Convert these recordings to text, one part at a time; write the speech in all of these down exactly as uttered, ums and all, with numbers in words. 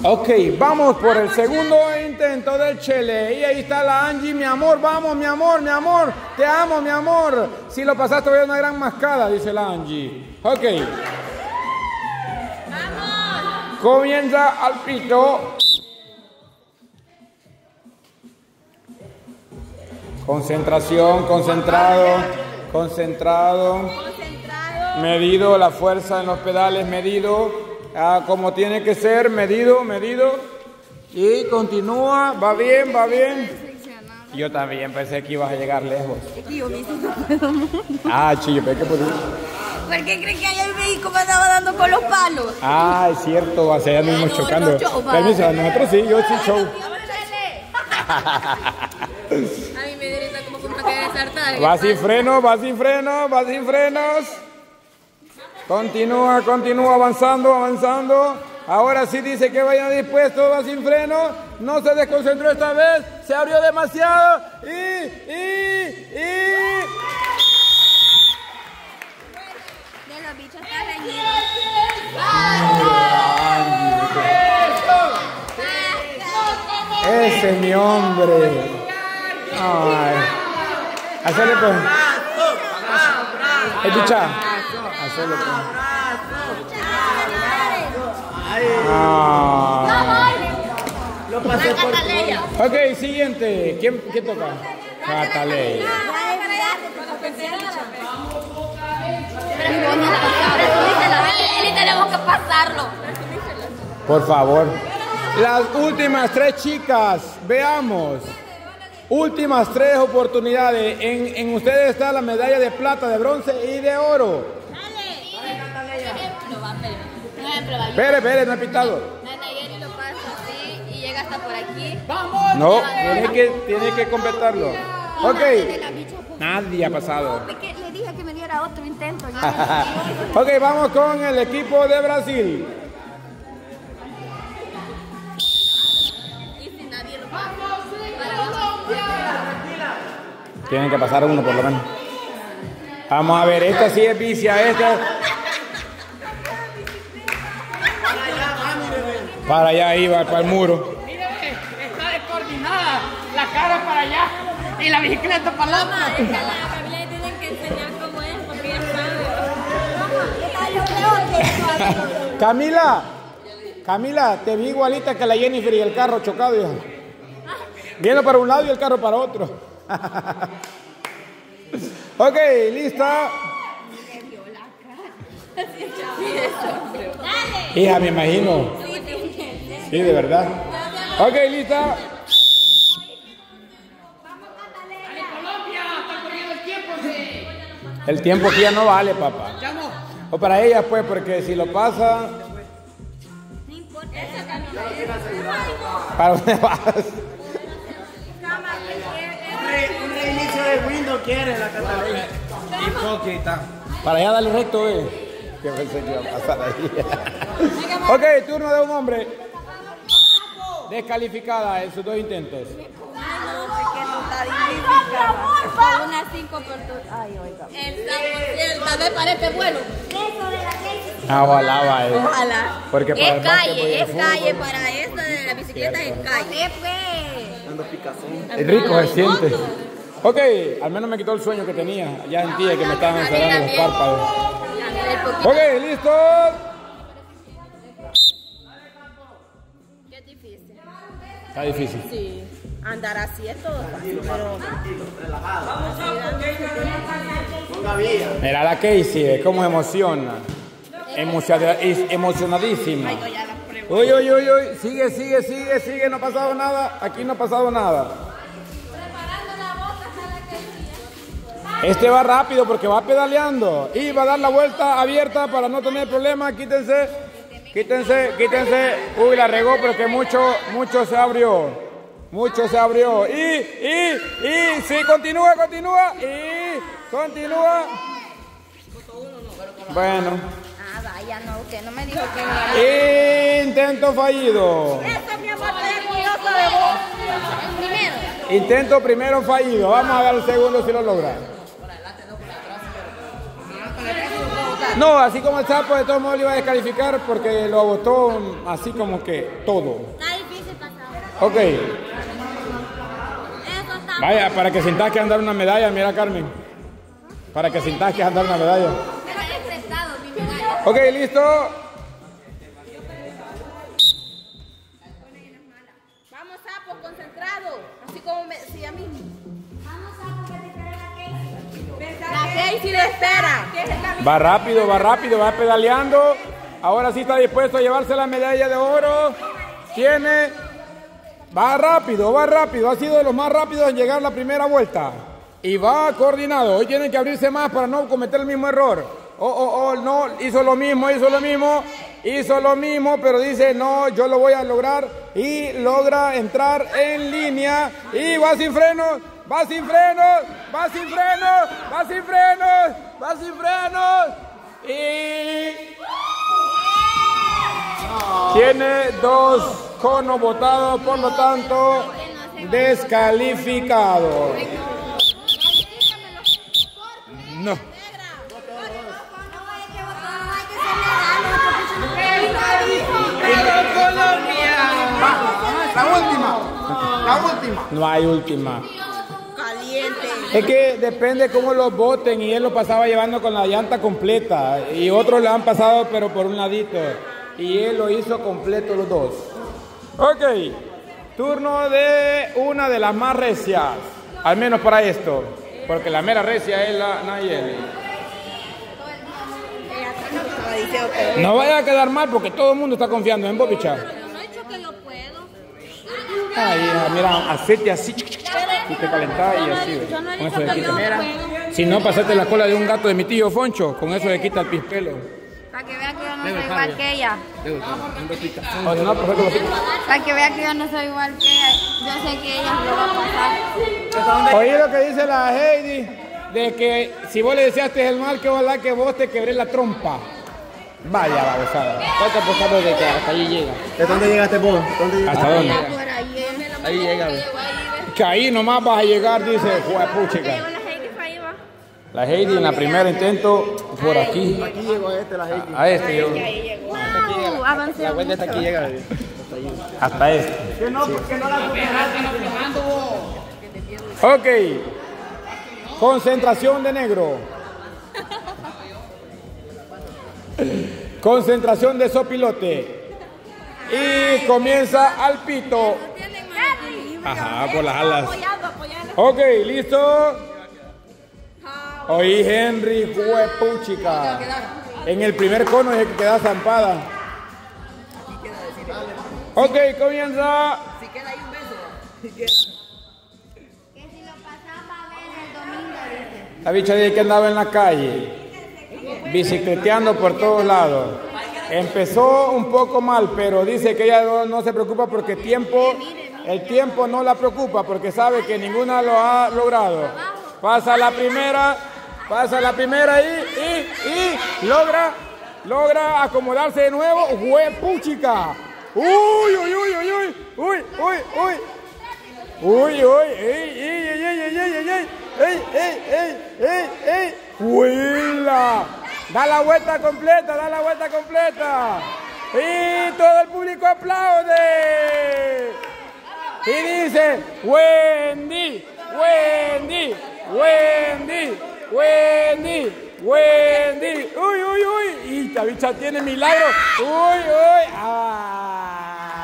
Ok, vamos por el segundo intento del Chele. Y ahí está la Angie, mi amor, vamos, mi amor, mi amor. Te amo, mi amor. Si lo pasaste, voy a una gran mascada, dice la Angie. Ok. Vamos. Comienza al pito. Concentración, concentrado, concentrado. Medido, la fuerza en los pedales, medido. Ah, como tiene que ser, medido, medido. Y continúa, va bien, va bien. Yo también pensé que ibas a llegar lejos. Ah, chillo, ¿pero qué podía? ¿Por qué crees que ayer me dijo que me andaba dando con los palos? Ah, es cierto, hacia allá mismo chocando. Permiso, a nosotros sí, yo sí show. A mí me dirita como que me quedé ensartada. Va sin freno, va sin freno, va sin frenos. Continúa, continúa avanzando, avanzando. Ahora sí dice que vaya dispuesto, va sin freno. No se desconcentró esta vez. Se abrió demasiado. Y, y, y. De los bichos están reñidos. Ese es mi hombre. Ay. Hacele pues. El bicha. Hacele pues. Ah. Lo pasé por... Ok, siguiente. ¿Quién, quién toca? Cataleya. Tenemos que pasarlo. Por favor. Las últimas tres chicas, veamos. Últimas tres oportunidades. En, en ustedes está la medalla de plata, de bronce y de oro. Espere, espere, no he pitado. Natayeli lo pasa así y llega hasta por aquí. No, tiene que, tiene que completarlo. Ok. Nadie ha pasado. Le dije que me diera otro intento. Ok, vamos con el equipo de Brasil. Tienen que pasar uno por lo menos. Vamos a ver, esta sí es vicia, esta. Para allá iba, para el muro. Mire, está descoordinada. La cara para allá y la bicicleta para el otro. Es que a la Camila le tienen que enseñar cómo es, porque ella sabe. Camila, Camila, te vi igualita que la Jennifer y el carro chocado, hija. Viene para un lado y el carro para otro. Ok, lista. Hija, me imagino. Sí, de verdad. Ok, lista. El tiempo aquí ya no vale, papá. O para ella, pues, porque si lo pasa. No importa. Esa Camila. ¿Para dónde vas? Un reinicio de Windows quiere la Catalina. Hipócrita. Para allá darle recto, eh. Que pensé que iba a pasar ahí. Ok, turno de un hombre. Descalificada en sus dos intentos. Fue unas cinco oportunidades. Ay, oiga. El tal vez parece bueno. Ah, ojalá vaya. Ojalá. Porque para es el básquetbol y calle, el es fútbol, calle para esta de la bicicleta, es calle. Ando picazón. El rico se siente. Ok, al menos me quitó el sueño que tenía. Ya sentí que me estaban cerrando los párpados. Ok, listo. Qué difícil. Está difícil. Sí, andar así es todo fácil, pero... Mira la Casey, es como emociona. Emociona- es emocionadísima. Uy, uy, uy, uy. Sigue, sigue, sigue, sigue. No ha pasado nada. Aquí no ha pasado nada. Este va rápido porque va pedaleando. Y va a dar la vuelta abierta para no tener problemas. Quítense. Quítense, quítense. Uy, la regó, pero que mucho, mucho se abrió. Mucho se abrió. Y, y, y. Sí, continúa, continúa. Y, continúa. Bueno. Ah, vaya, no, usted no me dijo que... Intento fallido. Eso, mi amor, estoy orgulloso de vos. El primero. Intento primero fallido. Vamos a ver el segundo si lo logra. No, así como el sapo, de todos modos le iba a descalificar porque lo botó así como que todo. Está difícil pasar. Ok. Eso está. Vaya, para que sintas que andar una medalla, mira Carmen. Para que sintas que andar una medalla. Pero he prestado mi medalla. Ok, listo. Vamos, sapo, concentrado. Así como me decía a mí. Vamos, sapo, que te espera la Casey. La Casey le espera. Va rápido, va rápido, va pedaleando. Ahora sí está dispuesto a llevarse la medalla de oro. Tiene. Va rápido, va rápido. Ha sido de los más rápidos en llegar la primera vuelta. Y va coordinado. Hoy tienen que abrirse más para no cometer el mismo error. Oh, oh, oh, no, hizo lo mismo, hizo lo mismo. Hizo lo mismo, pero dice, no, yo lo voy a lograr. Y logra entrar en línea. Y va sin frenos, va sin frenos, va sin frenos, va sin frenos, va sin frenos. Y tiene dos conos botados, por lo tanto, descalificado. No. La última, la última. No hay última. Caliente. Es que depende cómo los boten y él lo pasaba llevando con la llanta completa y otros le han pasado pero por un ladito y él lo hizo completo los dos. Ok, turno de una de las más recias, al menos para esto, porque la mera recia es la Nayeli. No vaya a quedar mal porque todo el mundo está confiando en vos, picha. Yo no he dicho que yo puedo. Ay, hija, mira, hacete así, y te calentás y así. Yo no he Con dicho eso de que yo quita. puedo. Si no, pasate la cola de un gato de mi tío Foncho, con eso le quita el pispelo. Para que vea que yo no soy igual que ella. O si no, pasate los Para que vea que yo no soy igual que ella. Yo sé que ella lo va a pasar. Oí lo que dice la Heidi, de que si vos le deseaste el mal, que ojalá que vos te quebré la trompa. Vaya, babosada. ¿Cuánto apostamos de que hasta allí llega? ¿De dónde llegaste vos? ¿Dónde llegaste? ¿Hasta dónde? Por ahí. Ahí llega. Que ahí nomás vas a llegar, dice juepuchica. Llegó la Heidi para ahí, va. La Heidi en la primera intento, por aquí. Aquí llegó este, la Heidi. A este yo. Wow, avancé. La vuelta está aquí llega. Hasta este. Que no, porque no la Ok. Concentración de negro. Concentración de sopilote. Y comienza al pito. Ajá, por las alas. Ok, listo. Oí Henry, juepuchica. En el primer cono es el que queda zampada. Ok, comienza. Que si lo pasaba a ver el domingo, dice. La bicha dice que andaba en la calle, bicicleteando por todos lados. Empezó un poco mal, pero dice que ella no, no se preocupa porque tiempo, el tiempo no la preocupa porque sabe que ninguna lo ha logrado. Pasa la primera, pasa la primera y, y, y logra, logra acomodarse de nuevo. ¡Huepuchica! ¡Uy, uy, uy, uy, uy! ¡Uy, uy, uy! ¡Uy, uy! ¡Ey, ey, ey, ey, ey, ey, ey! ¡Ey, ey, ey, ey, ey! ¡Huela! Da la vuelta completa, da la vuelta completa. Y todo el público aplaude. Y dice, Wendy, Wendy, Wendy, Wendy, Wendy. Uy, uy, uy. Y esta bicha tiene milagro. Uy, uy. Ah.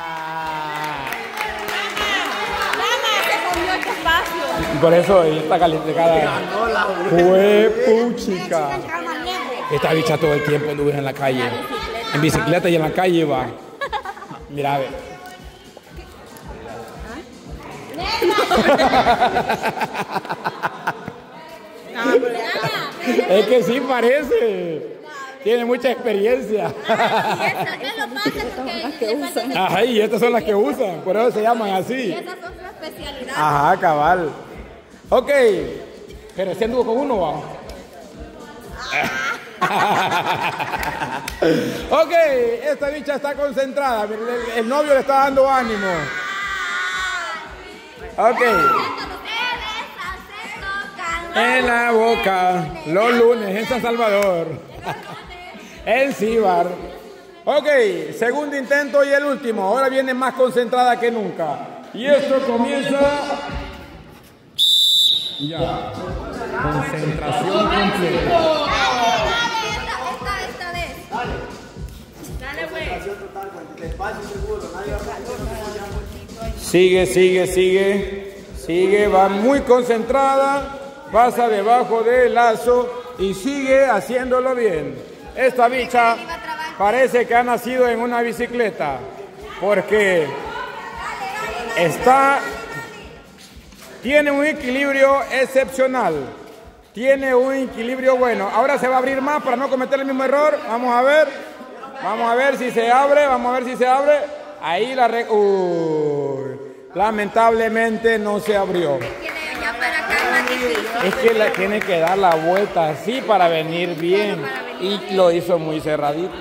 Por eso ella está calificada. Fue puchica. Esta bicha todo el tiempo anduvo en la calle. En bicicleta y en la calle va. Mira, a ver. Es que sí parece. Tiene mucha experiencia. Ajá, y estas son las que usan. Por eso se llaman así. Esas son sus especialidades. Ajá, cabal. Ok. Pero si anduvo con uno, va. Ok, esta bicha está concentrada. El, el novio le está dando ánimo. Ok. En la boca, los lunes en San Salvador. En Cibar. Ok, segundo intento y el último. Ahora viene más concentrada que nunca. Y esto comienza... Ya. Concentración completa. Esta, esta vez. Dale, güey. Sigue, sigue, sigue. Sigue, va muy concentrada. Pasa debajo del lazo y sigue haciéndolo bien. Esta bicha parece que ha nacido en una bicicleta. Porque está... Tiene un equilibrio excepcional. Tiene un equilibrio bueno. Ahora se va a abrir más para no cometer el mismo error. Vamos a ver. Vamos a ver si se abre. Vamos a ver si se abre. Ahí la... Re... Uy. Lamentablemente no se abrió. Es que le tiene que dar la vuelta así para venir bien. Y lo hizo muy cerradito.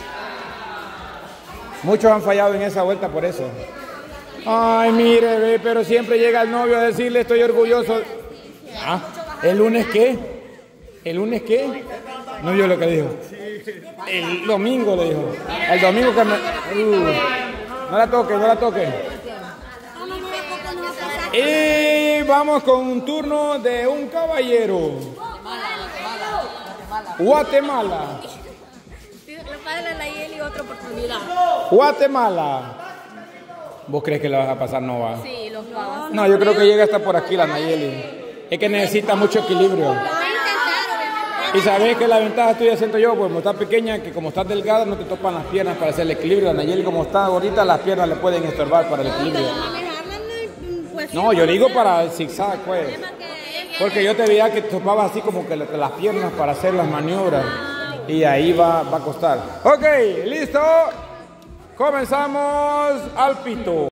Muchos han fallado en esa vuelta por eso. Ay, mire, ve, pero siempre llega el novio a decirle estoy orgulloso. Ah, ¿el lunes qué? ¿El lunes qué? No vio lo que dijo. El domingo le dijo. El domingo que me... Uh, no la toque, no la toque. Y vamos con un turno de un caballero. Guatemala. Guatemala. ¿Vos crees que la vas a pasar? No va. Sí, lo va. No, yo creo que llega hasta por aquí la Nayeli. Es que necesita mucho equilibrio. Y sabes que la ventaja tuya siento yo, pues como estás pequeña, que como estás delgada no te topan las piernas para hacer el equilibrio. La Nayeli como está ahorita, las piernas le pueden estorbar para el equilibrio. No, yo digo para el zigzag, pues. Porque yo te veía que topabas así como que las piernas para hacer las maniobras. Y ahí va, va a costar. Ok, listo. Comenzamos al pito.